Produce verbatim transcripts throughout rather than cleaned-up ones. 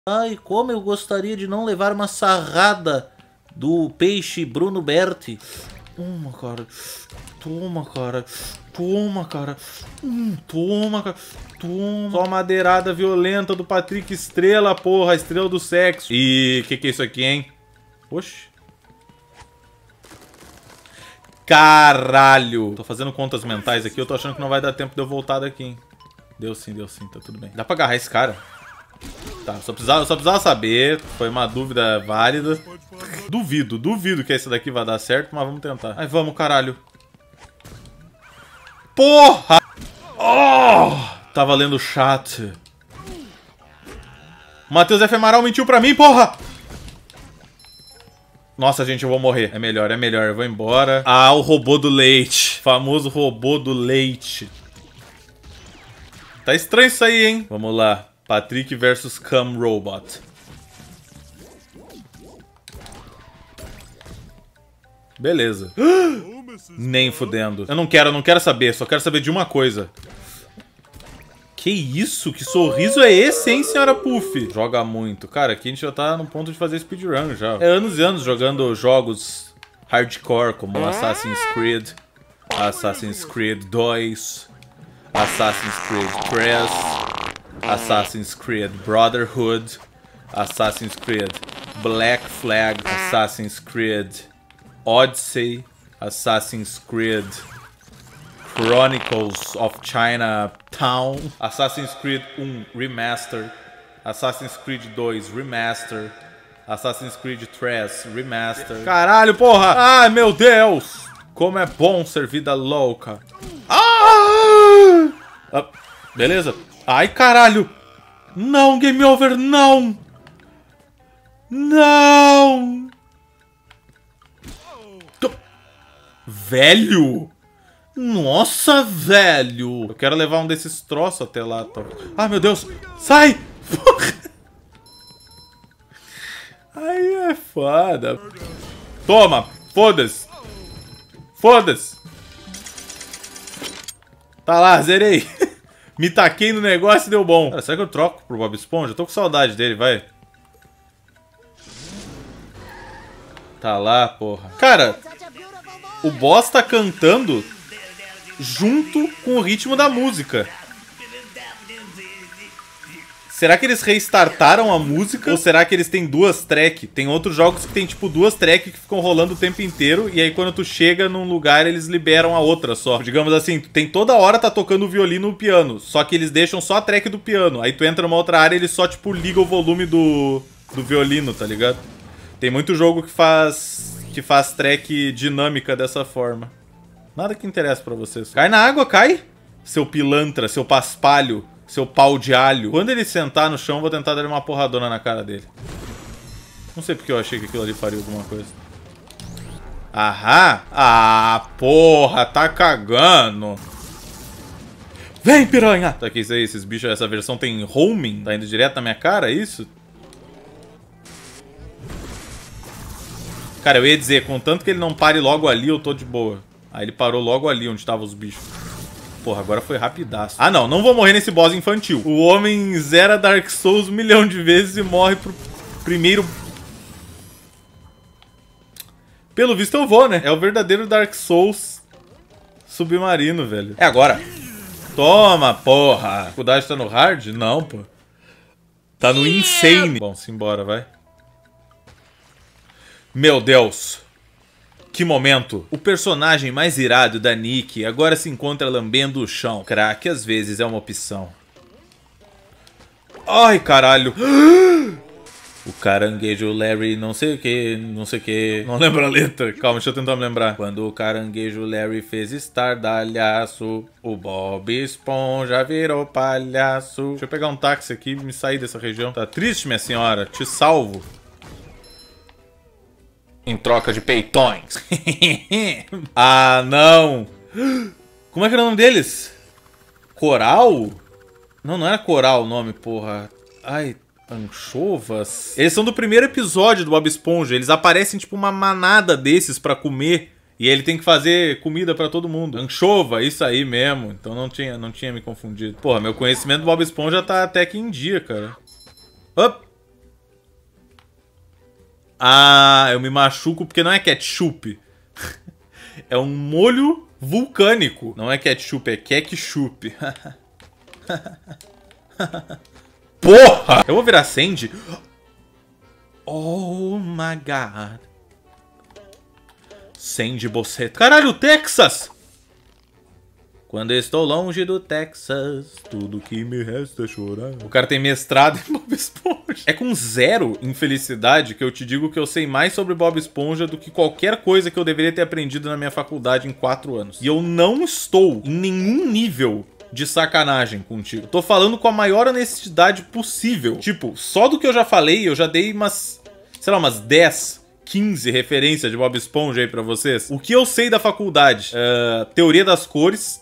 Ai, como eu gostaria de não levar uma sarrada do peixe Bruno Berti. Toma, cara. Toma, cara. Toma, cara. Hum, toma, cara. Toma. Só madeirada violenta do Patrick Estrela, porra. Estrela do sexo. E que que é isso aqui, hein? Oxi. Caralho. Tô fazendo contas mentais aqui. Eu tô achando que não vai dar tempo de eu voltar daqui, hein? Deu sim, deu sim. Tá tudo bem. Dá pra agarrar esse cara? Tá, só precisava, só precisava saber. Foi uma dúvida válida. Duvido, duvido que esse daqui vai dar certo, mas vamos tentar. Aí vamos, caralho. Porra! Oh! Tá valendo o chat. Matheus F. Amaral mentiu pra mim, porra! Nossa, gente, eu vou morrer. É melhor, é melhor. Eu vou embora. Ah, o robô do leite. Famoso robô do leite. Tá estranho isso aí, hein? Vamos lá. Patrick versus Cam Robot. Beleza. Nem fudendo. Eu não quero, eu não quero saber. Só quero saber de uma coisa. Que isso? Que sorriso é esse, hein, senhora Puff? Joga muito. Cara, aqui a gente já tá no ponto de fazer speedrun já. É anos e anos jogando jogos hardcore como Assassin's Creed, Assassin's Creed dois, Assassin's Creed três, Assassin's Creed Brotherhood, Assassin's Creed Black Flag, Assassin's Creed Odyssey, Assassin's Creed Chronicles of Chinatown, Assassin's Creed um Remaster, Assassin's Creed dois Remaster, Assassin's Creed três Remaster. Caralho, porra! Ai, meu Deus! Como é bom ser vida louca. Ah! Ah, beleza. Ai, caralho! Não, game over, não! Não! Velho! Nossa, velho! Eu quero levar um desses troços até lá. Tá? Ai, meu Deus! Sai! Porra. Aí é foda. Toma! Foda-se! Foda-se! Tá lá, zerei! Me taquei no negócio e deu bom. Cara, será que eu troco pro Bob Esponja? Eu tô com saudade dele, vai. Tá lá, porra. Cara, o boss tá cantando junto com o ritmo da música. Será que eles restartaram a música? Ou será que eles têm duas tracks? Tem outros jogos que tem tipo duas tracks que ficam rolando o tempo inteiro. E aí quando tu chega num lugar eles liberam a outra só. Digamos assim, tem toda hora tá tocando o violino e o piano. Só que eles deixam só a track do piano. Aí tu entra numa outra área e eles só tipo ligam o volume do, do violino, tá ligado? Tem muito jogo que faz, que faz track dinâmica dessa forma. Nada que interessa pra vocês. Cai na água, cai! Seu pilantra, seu paspalho, seu pau de alho. Quando ele sentar no chão, eu vou tentar dar uma porradona na cara dele. Não sei porque eu achei que aquilo ali faria alguma coisa. Aham! Ah, porra, tá cagando! Vem, piranha! Tá, que isso aí? Esses bichos, essa versão tem homing? Tá indo direto na minha cara, é isso? Cara, eu ia dizer, contanto que ele não pare logo ali, eu tô de boa. Aí ele parou logo ali onde estavam os bichos. Porra, agora foi rapidaço. Ah, não, não vou morrer nesse boss infantil. O homem zera Dark Souls um milhão de vezes e morre pro primeiro... Pelo visto eu vou, né? É o verdadeiro Dark Souls submarino, velho. É agora. Toma, porra. A dificuldade tá no hard? Não, pô. Tá no insane. Bom, simbora, vai. Meu Deus. Que momento. O personagem mais irado da Nick agora se encontra lambendo o chão. Crack às vezes é uma opção. Ai, caralho. O caranguejo Larry não sei o que, não sei o que. Não lembro a letra. Calma, deixa eu tentar me lembrar. Quando o caranguejo Larry fez estardalhaço, o Bob Esponja virou palhaço. Deixa eu pegar um táxi aqui e me sair dessa região. Tá triste, minha senhora? Te salvo. Em troca de peitões. Ah, não. Como é que era o nome deles? Coral? Não, não era Coral o nome, porra. Ai, anchovas. Eles são do primeiro episódio do Bob Esponja. Eles aparecem tipo uma manada desses pra comer. E ele tem que fazer comida pra todo mundo. Anchova, isso aí mesmo. Então não tinha, não tinha me confundido. Porra, meu conhecimento do Bob Esponja tá até que em dia, cara. Op. Ah, eu me machuco porque não é ketchup. É um molho vulcânico. Não é ketchup, é ketchup. Porra! Eu vou virar Sandy. Oh my god. Sandy Boceto. Caralho, Texas! Quando estou longe do Texas, tudo que me resta é chorar. O cara tem mestrado em Bob Esponja. É com zero infelicidade que eu te digo que eu sei mais sobre Bob Esponja do que qualquer coisa que eu deveria ter aprendido na minha faculdade em quatro anos. E eu não estou em nenhum nível de sacanagem contigo. Tô falando com a maior honestidade possível. Tipo, só do que eu já falei, eu já dei umas, sei lá, umas dez, quinze referências de Bob Esponja aí pra vocês. O que eu sei da faculdade? Uh, teoria das cores.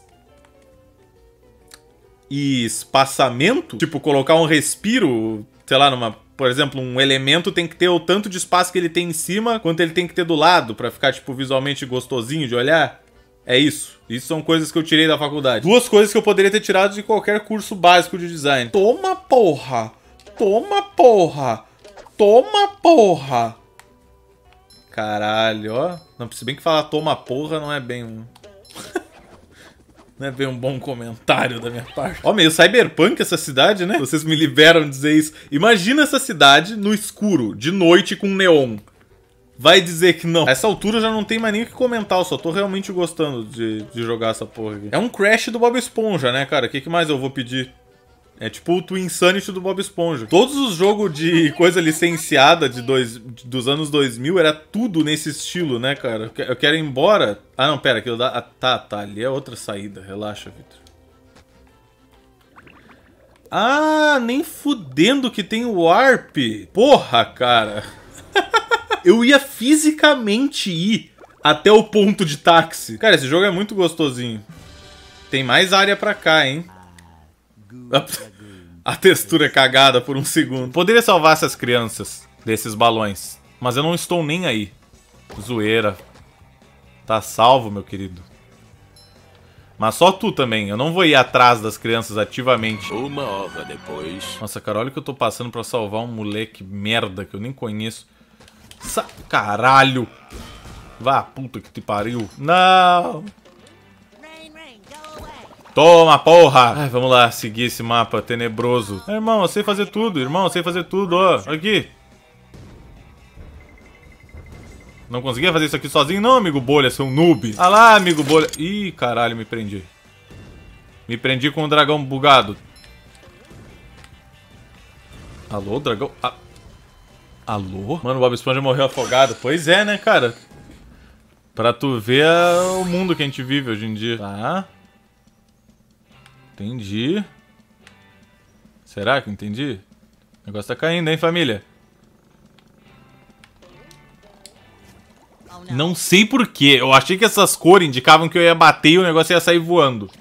E espaçamento, tipo, colocar um respiro, sei lá, numa... Por exemplo, um elemento tem que ter o tanto de espaço que ele tem em cima, quanto ele tem que ter do lado, pra ficar, tipo, visualmente gostosinho de olhar. É isso. Isso são coisas que eu tirei da faculdade. Duas coisas que eu poderia ter tirado de qualquer curso básico de design. Toma, porra! Toma, porra! Toma, porra! Caralho, ó. Não, se bem que falar toma, porra não é bem um... Não é bem um bom comentário da minha parte. Ó, meio cyberpunk essa cidade, né? Vocês me liberam dizer isso. Imagina essa cidade no escuro, de noite com neon. Vai dizer que não. A essa altura eu já não tem mais nem o que comentar. Eu só tô realmente gostando de, de jogar essa porra aqui. É um Crash do Bob Esponja, né, cara? O que, que mais eu vou pedir? É tipo o Twin Insanity do Bob Esponja. Todos os jogos de coisa licenciada de dois, dos anos dois mil era tudo nesse estilo, né, cara? Eu quero ir embora. Ah, não, pera. Aquilo dá... Ah, tá, tá. Ali é outra saída. Relaxa, Victor. Ah, nem fudendo que tem o Warp. Porra, cara. Eu ia fisicamente ir até o ponto de táxi. Cara, esse jogo é muito gostosinho. Tem mais área pra cá, hein? A textura é cagada por um segundo. Poderia salvar essas crianças desses balões, mas eu não estou nem aí. Zoeira. Tá salvo, meu querido. Mas só tu também. Eu não vou ir atrás das crianças ativamente. Uma hora depois. Nossa, cara, olha o que eu tô passando pra salvar um moleque merda que eu nem conheço. Sa Caralho. Vá, puta que te pariu. Não. Toma, porra! Ai, vamos lá, seguir esse mapa tenebroso. É, irmão, eu sei fazer tudo, irmão, eu sei fazer tudo, ó. Aqui. Não conseguia fazer isso aqui sozinho, não, amigo bolha, seu noob. Ah lá, amigo bolha. Ih, caralho, me prendi. Me prendi com o dragão bugado. Alô, dragão? Ah. Alô? Mano, o Bob Esponja morreu afogado. Pois é, né, cara? Pra tu ver o mundo que a gente vive hoje em dia. Tá. Entendi. Será que entendi? O negócio tá caindo, hein, família? Não sei porquê. Eu achei que essas cores indicavam que eu ia bater e o negócio ia sair voando.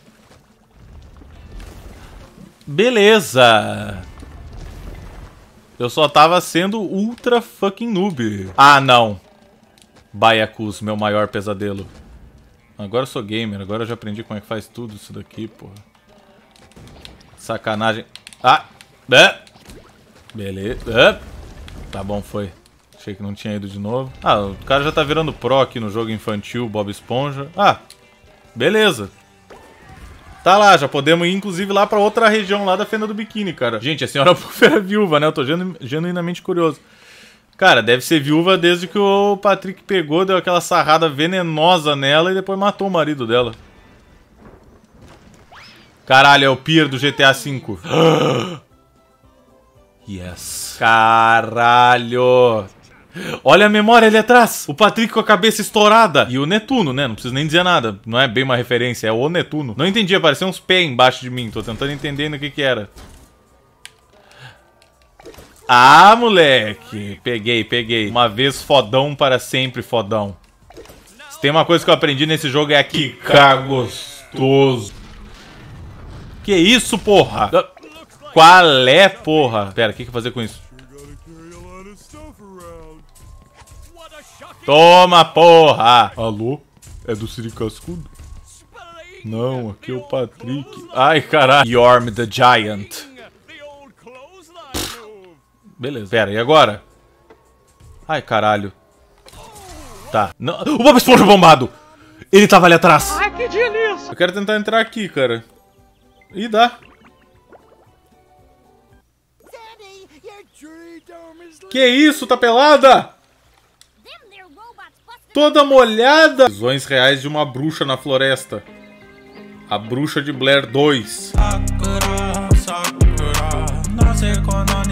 Beleza. Eu só tava sendo ultra fucking noob. Ah, não. Baiacus, meu maior pesadelo. Agora eu sou gamer. Agora eu já aprendi como é que faz tudo isso daqui, porra. Sacanagem. Ah! É. Beleza. É. Tá bom, foi. Achei que não tinha ido de novo. Ah, o cara já tá virando pro aqui no jogo infantil Bob Esponja. Ah, beleza. Tá lá, já podemos ir inclusive lá pra outra região lá da Fenda do Biquíni, cara. Gente, a senhora Puff era viúva, né? Eu tô genu genuinamente curioso. Cara, deve ser viúva desde que o Patrick pegou, deu aquela sarrada venenosa nela e depois matou o marido dela. Caralho, é o Pier do G T A cinco. Yes. Caralho. Olha a memória ali atrás. O Patrick com a cabeça estourada. E o Netuno, né? Não preciso nem dizer nada. Não é bem uma referência, é o Netuno. Não entendi, apareceu uns pés embaixo de mim. Tô tentando entender no que que era. Ah, moleque. Peguei, peguei. Uma vez fodão, para sempre fodão. Se tem uma coisa que eu aprendi nesse jogo é aqui. Ficar gostoso. Que isso, porra? Qual é, porra? Pera, o que que eu vou fazer com isso? Toma, porra! Alô? É do Siri Cascudo? Não, aqui é o Patrick. Ai, caralho. Yorm the Giant. Pff. Beleza. Pera, e agora? Ai, caralho. Tá. Não. O Bob Esponja bombado! Ele tava ali atrás. Ai, que delícia! Eu quero tentar entrar aqui, cara. Ih, dá. Que isso? Tá pelada? Toda molhada. Visões reais de uma bruxa na floresta. A Bruxa de Blair dois.